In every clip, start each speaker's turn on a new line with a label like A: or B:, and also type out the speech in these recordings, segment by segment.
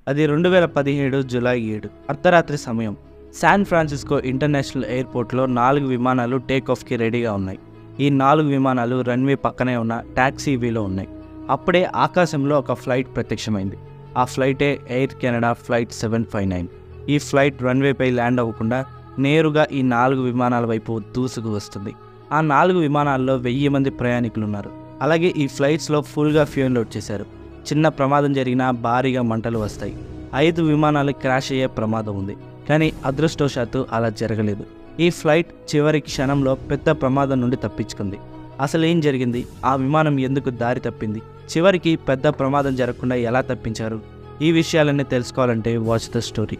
A: అది 2017 జూలై 7 అర్ధరాత్రి సమయం. శాన్ ఫ్రాన్సిస్కో ఇంటర్నేషనల్ ఎయిర్పోర్ట్లో 4 విమానాలు టేకాఫ్కి రెడీగా ఉన్నాయి. ఈ 4 విమానాలు రన్వే పక్కనే ఉన్న టాక్సీవేలో ఉన్నాయి. అప్పుడే ఆకాశంలో ఒక ఫ్లైట్ ప్రత్యక్షమైంది. ఆ ఫ్లైటే ఎయిర్ కెనడా ఫ్లైట్ 759. ఈ ఫ్లైట్ రన్వేపై ల్యాండ్ అవ్వకుండా నేరుగా ఈ 4 విమానాల వైపు దూసుకు వస్తుంది. ఆ 4 విమానాల్లో 1000 మంది ప్రయాణికులు ఉన్నారు. అలాగే ఈ ఫ్లైట్స్లో ఫుల్గా ఫ్యూయల్ లోడ్ చేశారు. చిన్న ప్రమాదం జరిగినా భారీగా మంటలు వస్తాయి. 5 విమానాలు క్రాష్ అయ్యే ప్రమాదం ఉంది. కానీ అదృష్టవశాత్తు అలా జరగలేదు. ఈ ఫ్లైట్ చివరి క్షణంలో పెద్ద ప్రమాదం నుండి తప్పించుకుంది. అసలు ఏం జరిగింది? ఆ విమానం ఎందుకు దారి తప్పింది? చివరికి పెద్ద ప్రమాదం జరగకుండా ఎలా తప్పించారు? ఈ విషయాలన్నీ తెలుసుకోవాలంటే వాచ్ ద స్టోరీ.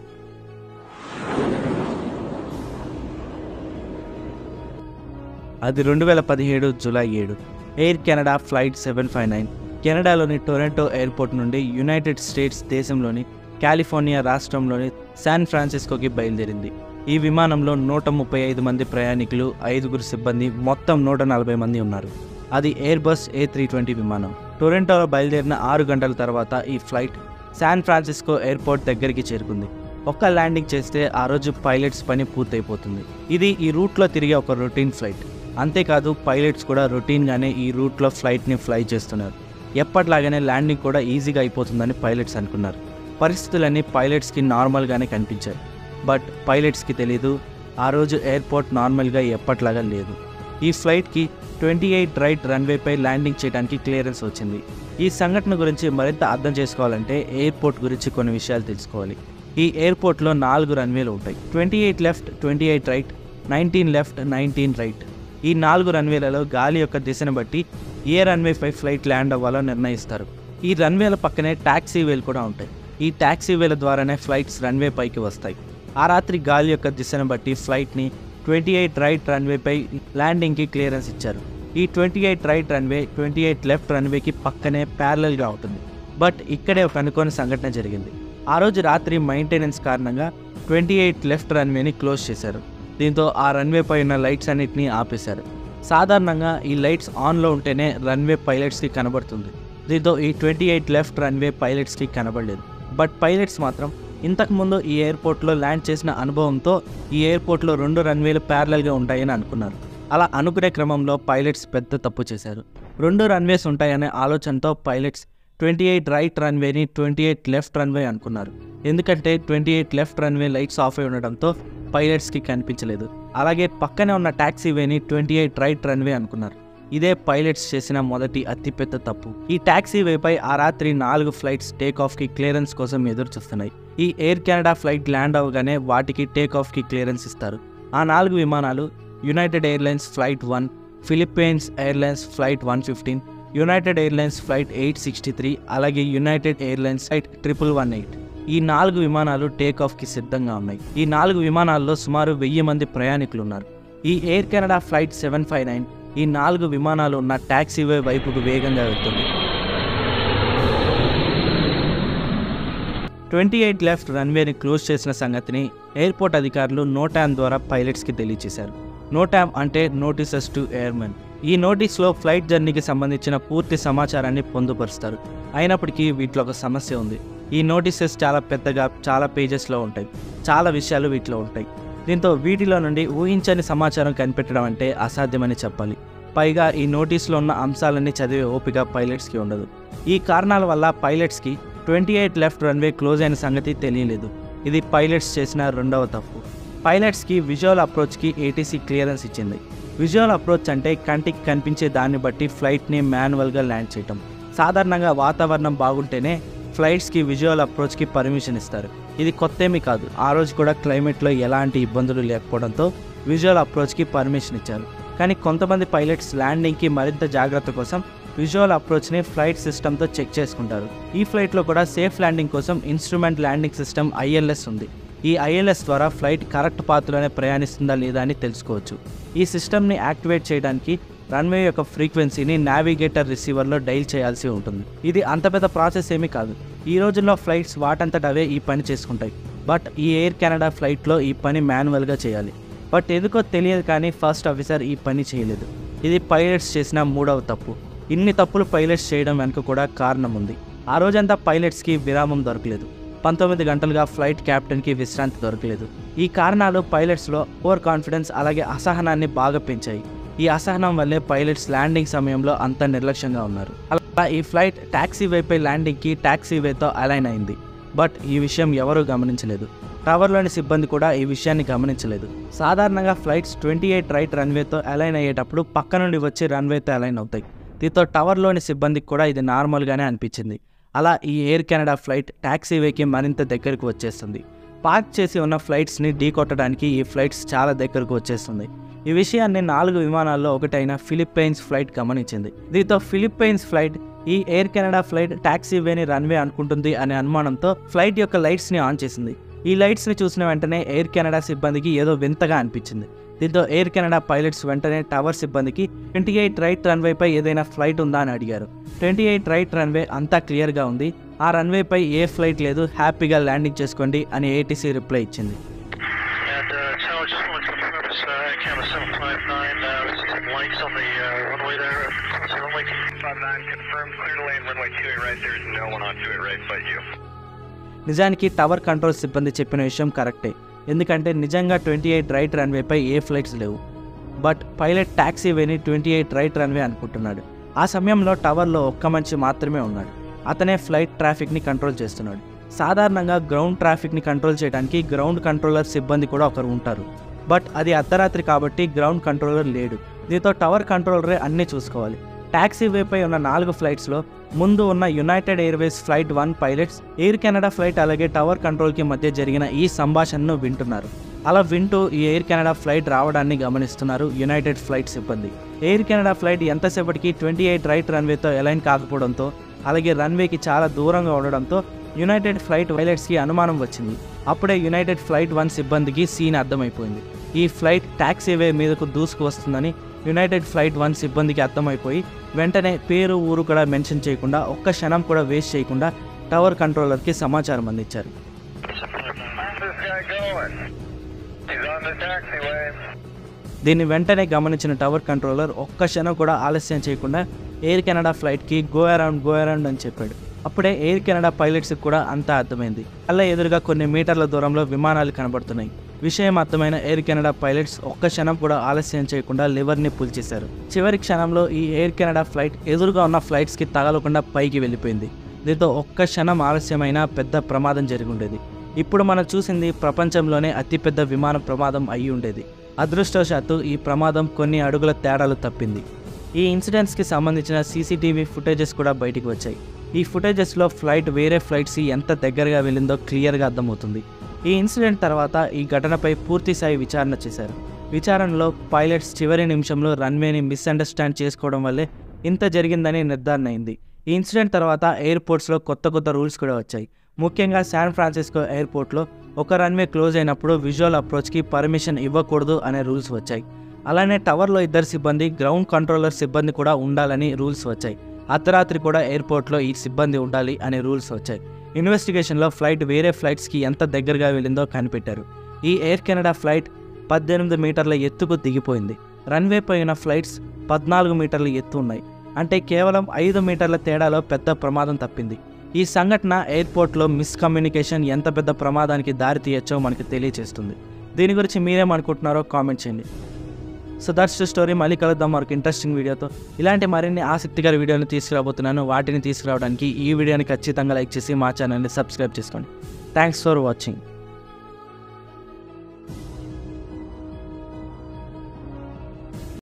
A: అది 2017 జూలై 7 ఎయిర్ కెనడా ఫ్లైట్ 759 కెనడాలోని టొరంటో ఎయిర్పోర్ట్ నుండి యునైటెడ్ స్టేట్స్ దేశంలోని కాలిఫోర్నియా రాష్ట్రంలోని శాన్ ఫ్రాన్సిస్కోకి బయలుదేరింది. ఈ విమానంలో 135 మంది ప్రయాణికులు, 5 సిబ్బంది, మొత్తం 140 మంది ఉన్నారు. అది ఎయిర్బస్ A320 విమానం. టొరంటోలో బయలుదేరిన 6 గంటల తర్వాత ఈ ఫ్లైట్ శాన్ ఫ్రాన్సిస్కో ఎయిర్పోర్ట్ దగ్గరికి చేరుకుంది. ఒక్క ల్యాండింగ్ చేస్తే ఆ రోజు పైలట్స్ పని పూర్తయిపోతుంది. ఇది ఈ రూట్లో తిరిగే ఒక రొటీన్ ఫ్లైట్. అంతేకాదు పైలట్స్ కూడా రొటీన్గానే ఈ రూట్లో ఫ్లైట్ని ఫ్లై చేస్తున్నారు. ఎప్పటిలాగానే ల్యాండింగ్ కూడా ఈజీగా అయిపోతుందని పైలట్స్ అనుకున్నారు. పరిస్థితులన్నీ పైలట్స్కి నార్మల్గానే కనిపించాయి. బట్ పైలట్స్కి తెలీదు, ఆ రోజు ఎయిర్పోర్ట్ నార్మల్గా ఎప్పట్లాగా లేదు. ఈ ఫ్లైట్కి 28 రైట్ రన్వేపై ల్యాండింగ్ చేయడానికి క్లియరెన్స్ వచ్చింది. ఈ సంఘటన గురించి మరింత అర్థం చేసుకోవాలంటే ఎయిర్పోర్ట్ గురించి కొన్ని విషయాలు తెలుసుకోవాలి. ఈ ఎయిర్పోర్ట్లో 4 రన్వేలు ఉంటాయి. 28 లెఫ్ట్, 28 రైట్, 19 లెఫ్ట్, 19 రైట్. ఈ 4 రన్వేలలో గాలి యొక్క దిశను బట్టి ఏ రన్వేపై ఫ్లైట్ ల్యాండ్ అవ్వాలో నిర్ణయిస్తారు. ఈ రన్వేల పక్కనే టాక్సీవేలు కూడా ఉంటాయి. ఈ టాక్సీవేల ద్వారానే ఫ్లైట్స్ రన్వే పైకి వస్తాయి. ఆ రాత్రి గాలి యొక్క దిశను బట్టి ఫ్లైట్ని 28 రైట్ రన్వేపై ల్యాండింగ్కి క్లియరెన్స్ ఇచ్చారు. ఈ 28 రైట్ రన్వే 28 లెఫ్ట్ రన్వేకి పక్కనే ప్యారలల్గా ఉంటుంది. బట్ ఇక్కడే ఒక అనుకోని సంఘటన జరిగింది. ఆ రోజు రాత్రి మెయింటెనెన్స్ కారణంగా 28 లెఫ్ట్ రన్వేని క్లోజ్ చేశారు. దీంతో ఆ రన్వే పై ఉన్న లైట్స్ అన్నిటినీ ఆపేశారు. సాధారణంగా ఈ లైట్స్ ఆన్లో ఉంటేనే రన్వే పైలట్స్కి కనబడుతుంది. దీంతో ఈ 28 లెఫ్ట్ రన్వే పైలట్స్కి కనబడలేదు. బట్ పైలట్స్ మాత్రం ఇంతకుముందు ఈ ఎయిర్పోర్ట్లో ల్యాండ్ చేసిన అనుభవంతో ఈ ఎయిర్పోర్ట్లో 2 రన్వేలు ప్యారలల్గా ఉంటాయని అనుకున్నారు. అలా అనుకునే క్రమంలో పైలట్స్ పెద్ద తప్పు చేశారు. 2 రన్వేస్ ఉంటాయనే ఆలోచనతో పైలట్స్ 28 రైట్ రన్వేని 28 లెఫ్ట్ రన్వే అనుకున్నారు. ఎందుకంటే 28 లెఫ్ట్ రన్వే లైట్స్ ఆఫ్ అయి ఉండడంతో పైలట్స్కి కనిపించలేదు. అలాగే పక్కనే ఉన్న టాక్సీవేని 28 రైట్ రన్వే అనుకున్నారు. ఇదే పైలట్స్ చేసిన మొదటి అతిపెద్ద తప్పు. ఈ టాక్సీవేపై ఆ రాత్రి 4 ఫ్లైట్స్ టేకాఫ్కి క్లియరెన్స్ కోసం ఎదురు చూస్తున్నాయి. ఈ ఎయిర్ కెనడా ఫ్లైట్ ల్యాండ్ అవగానే వాటికి టేకాఫ్కి క్లియరెన్స్ ఇస్తారు. ఆ 4 విమానాలు United Airlines flight 1, Philippines Airlines flight 115, United Airlines flight 863, అలాగే యునైటెడ్ ఎయిర్లైన్స్ ఫ్లైట్ 1118. ఈ 4 విమానాలు టేకాఫ్కి సిద్ధంగా ఉన్నాయి. ఈ 4 విమానాల్లో సుమారు 1000 మంది ప్రయాణికులు ఉన్నారు. ఈ ఎయిర్ కెనడా ఫ్లైట్ 759 ఈ 4 విమానాలు ఉన్న టాక్సీవే వైపుకు వేగంగా వెళ్తుంది. 28 లెఫ్ట్ రన్వేని క్లోజ్ చేసిన సంగతిని ఎయిర్పోర్ట్ అధికారులు నోటామ్ ద్వారా పైలట్స్కి తెలియజేశారు. నోటామ్ అంటే నోటీసెస్ టు ఎయిర్మెన్. ఈ నోటీస్లో ఫ్లైట్ జర్నీకి సంబంధించిన పూర్తి సమాచారాన్ని పొందుపరుస్తారు. అయినప్పటికీ వీటిలో ఒక సమస్య ఉంది. ఈ నోటీసెస్ చాలా పెద్దగా, చాలా పేజెస్లో ఉంటాయి. చాలా విషయాలు వీటిలో ఉంటాయి. దీంతో వీటిలో నుండి ఊహించని సమాచారం కనిపెట్టడం అంటే అసాధ్యమని చెప్పాలి. పైగా ఈ నోటీస్లో ఉన్న అంశాలన్నీ చదివే ఓపిక పైలట్స్కి ఉండదు. ఈ కారణాల వల్ల పైలట్స్కి 28 లెఫ్ట్ రన్వే క్లోజ్ అయిన సంగతి తెలియలేదు. ఇది పైలట్స్ చేసిన రెండవ తప్పు. పైలట్స్కి విజువల్ అప్రోచ్కి ATC క్లియరెన్స్ ఇచ్చింది. విజువల్ అప్రోచ్ అంటే కంటికి కనిపించే దాన్ని బట్టి ఫ్లైట్ని మాన్యువల్గా ల్యాండ్ చేయటం. సాధారణంగా వాతావరణం బాగుంటేనే ఫ్లైట్స్కి విజువల్ అప్రోచ్కి పర్మిషన్ ఇస్తారు. ఇది కొత్తేమీ కాదు. ఆ రోజు కూడా క్లైమేట్లో ఎలాంటి ఇబ్బందులు లేకపోవడంతో విజువల్ అప్రోచ్కి పర్మిషన్ ఇచ్చారు. కానీ కొంతమంది పైలట్స్ ల్యాండింగ్కి మరింత జాగ్రత్త కోసం విజువల్ అప్రోచ్ని ఫ్లైట్ సిస్టమ్తో చెక్ చేసుకుంటారు. ఈ ఫ్లైట్లో కూడా సేఫ్ ల్యాండింగ్ కోసం ఇన్స్ట్రుమెంట్ ల్యాండింగ్ సిస్టమ్ ILS ఉంది. ఈ ILS ద్వారా ఫ్లైట్ కరెక్ట్ పాత్రలోనే ప్రయాణిస్తుందా లేదా అని తెలుసుకోవచ్చు. ఈ సిస్టమ్ని యాక్టివేట్ చేయడానికి రన్వే యొక్క ఫ్రీక్వెన్సీని నావిగేటర్ రిసీవర్లో డైల్ చేయాల్సి ఉంటుంది. ఇది అంత పెద్ద ప్రాసెస్ ఏమీ కాదు. ఈ రోజుల్లో ఫ్లైట్స్ వాటంతట అవే ఈ పని చేసుకుంటాయి. బట్ ఈ ఎయిర్ కెనడా ఫ్లైట్లో ఈ పని మాన్యువల్గా చేయాలి. బట్ ఎందుకో తెలియదు కానీ ఫస్ట్ ఆఫీసర్ ఈ పని చేయలేదు. ఇది పైలట్స్ చేసిన 3వ తప్పు. ఇన్ని తప్పులు పైలట్స్ చేయడం వెనుక కూడా కారణం ఉంది. ఆ రోజంతా పైలట్స్కి విరామం దొరకలేదు. 19 గంటలుగా ఫ్లైట్ క్యాప్టెన్కి విశ్రాంతి దొరకలేదు. ఈ కారణాలు పైలట్స్లో ఓవర్ కాన్ఫిడెన్స్ అలాగే అసహనాన్ని బాగా పెంచాయి. ఈ అసహనం వల్లే పైలట్స్ ల్యాండింగ్ సమయంలో అంత నిర్లక్ష్యంగా ఉన్నారు. అలా ఈ ఫ్లైట్ టాక్సీవేపై ల్యాండింగ్కి టాక్సీవేతో అలైన్ అయింది. బట్ ఈ విషయం ఎవరూ గమనించలేదు. టవర్లోని సిబ్బంది కూడా ఈ విషయాన్ని గమనించలేదు. సాధారణంగా ఫ్లైట్స్ 28 రైట్ రన్వేతో అలైన్ అయ్యేటప్పుడు పక్క నుండి వచ్చి రన్వేతో అలైన్ అవుతాయి. దీంతో టవర్లోని సిబ్బందికి కూడా ఇది నార్మల్గానే అనిపించింది. అలా ఈ ఎయిర్ కెనడా ఫ్లైట్ టాక్సీవేకి మరింత దగ్గరకు వచ్చేస్తుంది. పార్క్ చేసి ఉన్న ఫ్లైట్స్ని ఢీకొట్టడానికి ఈ ఫ్లైట్స్ చాలా దగ్గరకు వచ్చేస్తుంది. ఈ విషయాన్ని 4 విమానాల్లో ఒకటైన ఫిలిప్పైన్స్ ఫ్లైట్ గమనించింది. దీంతో ఫిలిప్పైన్స్ ఫ్లైట్ ఈ ఎయిర్ కెనడా ఫ్లైట్ టాక్సీవేని రన్వే అనుకుంటుంది అనే అనుమానంతో ఫ్లైట్ యొక్క లైట్స్ని ఆన్ చేసింది. ఈ లైట్స్ని చూసిన వెంటనే ఎయిర్ కెనడా సిబ్బందికి ఏదో వింతగా అనిపించింది. దీంతో ఎయిర్ కెనడా పైలట్స్ వెంటనే టవర్ సిబ్బందికి 28 రైట్ రన్వేపై ఏదైనా ఫ్లైట్ ఉందా అని అడిగారు. 28 రైట్ రన్వే అంతా క్లియర్గా ఉంది, ఆ రన్వేపై ఏ ఫ్లైట్ లేదు, హ్యాపీగా ల్యాండింగ్ చేసుకోండి అని ఏటీసీ రిప్లై ఇచ్చింది. నిజానికి టవర్ కంట్రోల్ సిబ్బంది చెప్పిన విషయం కరెక్టే. ఎందుకంటే నిజంగా 28 రైట్ రన్వేపై ఏ ఫ్లైట్స్ లేవు. బట్ పైలట్ టాక్సీవేని 28 రైట్ రన్వే అనుకుంటున్నాడు. ఆ సమయంలో టవర్లో ఒక్క మనిషి మాత్రమే ఉన్నాడు. అతనే ఫ్లైట్ ట్రాఫిక్ని కంట్రోల్ చేస్తున్నాడు. సాధారణంగా గ్రౌండ్ ట్రాఫిక్ని కంట్రోల్ చేయడానికి గ్రౌండ్ కంట్రోలర్ సిబ్బంది కూడా ఒకరు ఉంటారు. బట్ అది అర్ధరాత్రి కాబట్టి గ్రౌండ్ కంట్రోలర్ లేడు. దీంతో టవర్ కంట్రోలరే అన్నీ చూసుకోవాలి. టాక్సీవేపై ఉన్న 4 ఫ్లైట్స్లో ముందు ఉన్న United Airways flight 1 pilots Air Canada flight అలాగే టవర్ కంట్రోల్కి మధ్య జరిగిన ఈ సంభాషణను వింటున్నారు. అలా వింటూ ఈ ఎయిర్ కెనడా ఫ్లైట్ రావడాన్ని గమనిస్తున్నారు యునైటెడ్ ఫ్లైట్ సిబ్బంది. ఎయిర్ కెనడా ఫ్లైట్ ఎంతసేపటికి 28 రైట్ రన్వేతో అలైన్ కాకపోవడంతో అలాగే రన్వేకి చాలా దూరంగా ఉండడంతో యునైటెడ్ ఫ్లైట్ పైలట్స్కి అనుమానం వచ్చింది. అప్పుడే యునైటెడ్ ఫ్లైట్ 1 సిబ్బందికి సీన్ అర్థమైపోయింది. ఈ ఫ్లైట్ టాక్సీవే మీదకు దూసుకు వస్తుందని యునైటెడ్ ఫ్లైట్ 1 సిబ్బందికి అర్థమైపోయి వెంటనే పేరు ఊరు కూడా మెన్షన్ చేయకుండా ఒక్క క్షణం కూడా వేస్ట్ చేయకుండా టవర్ కంట్రోలర్కి సమాచారం అందించారు. దీన్ని వెంటనే గమనించిన టవర్ కంట్రోలర్ ఒక్క క్షణం కూడా ఆలస్యం చేయకుండా ఎయిర్ కెనడా ఫ్లైట్కి గో అరౌండ్ అని చెప్పాడు. అప్పుడే ఎయిర్ కెనడా పైలట్స్కి కూడా అంతా అర్థమైంది. అలా ఎదురుగా కొన్ని మీటర్ల దూరంలో విమానాలు కనబడుతున్నాయి. విషయం అర్థమైన ఎయిర్ కెనడా పైలట్స్ ఒక్క క్షణం కూడా ఆలస్యం చేయకుండా లివర్ని పుల్ చేశారు. చివరి క్షణంలో ఈ ఎయిర్ కెనడా ఫ్లైట్ ఎదురుగా ఉన్న ఫ్లైట్స్కి తగలకుండా పైకి వెళ్ళిపోయింది. దీంతో ఒక్క క్షణం ఆలస్యమైన పెద్ద ప్రమాదం జరిగి ఉండేది. ఇప్పుడు మనం చూసింది ప్రపంచంలోనే అతిపెద్ద విమాన ప్రమాదం అయి ఉండేది. అదృష్టవశాత్తు ఈ ప్రమాదం కొన్ని అడుగుల తేడాలు తప్పింది. ఈ ఇన్సిడెంట్స్కి సంబంధించిన సీసీటీవీ ఫుటేజెస్ కూడా బయటికి వచ్చాయి. ఈ ఫుటేజెస్లో ఫ్లైట్ వేరే ఫ్లైట్స్కి ఎంత దగ్గరగా వెళ్ళిందో క్లియర్గా అర్థమవుతుంది. ఈ ఇన్సిడెంట్ తర్వాత ఈ ఘటనపై పూర్తిస్థాయి విచారణ చేశారు. విచారణలో పైలట్స్ చివరి నిమిషంలో రన్వేని మిస్అండర్స్టాండ్ చేసుకోవడం వల్లే ఇంత జరిగిందని నిర్ధారణ అయింది. ఈ ఇన్సిడెంట్ తర్వాత ఎయిర్పోర్ట్స్లో కొత్త రూల్స్ కూడా వచ్చాయి. ముఖ్యంగా శాన్ ఫ్రాన్సిస్కో ఎయిర్పోర్ట్లో ఒక రన్వే క్లోజ్ అయినప్పుడు విజువల్ అప్రోచ్కి పర్మిషన్ ఇవ్వకూడదు అనే రూల్స్ వచ్చాయి. అలానే టవర్లో 2 సిబ్బంది గ్రౌండ్ కంట్రోలర్ సిబ్బంది కూడా ఉండాలని రూల్స్ వచ్చాయి. అర్ధరాత్రి కూడా ఎయిర్పోర్ట్లో ఈ సిబ్బంది ఉండాలి అనే రూల్స్ వచ్చాయి. ఇన్వెస్టిగేషన్లో ఫ్లైట్ వేరే ఫ్లైట్స్కి ఎంత దగ్గరగా వెళ్ళిందో కనిపెట్టారు. ఈ ఎయిర్ కెనడా ఫ్లైట్ 18 మీటర్ల ఎత్తుకు దిగిపోయింది. రన్వే పైన ఫ్లైట్స్ 14 మీటర్ల ఎత్తు ఉన్నాయి. అంటే కేవలం 5 మీటర్ల తేడాలో పెద్ద ప్రమాదం తప్పింది. ఈ సంఘటన ఎయిర్పోర్ట్లో మిస్కమ్యూనికేషన్ ఎంత పెద్ద ప్రమాదానికి దారి తీయచ్చో మనకు తెలియజేస్తుంది. దీని గురించి మీరేమనుకుంటున్నారో కామెంట్ చేయండి. So that's the story. మళ్ళీ కలుద్దాం మరొక ఇంట్రెస్టింగ్ వీడియోతో. ఇలాంటి మరిన్ని ఆసక్తికర వీడియోని తీసుకురాబోతున్నాను. వాటిని తీసుకురావడానికి ఈ వీడియోని ఖచ్చితంగా లైక్ చేసి మా ఛానల్ని సబ్స్క్రైబ్ చేసుకోండి. Thanks for watching.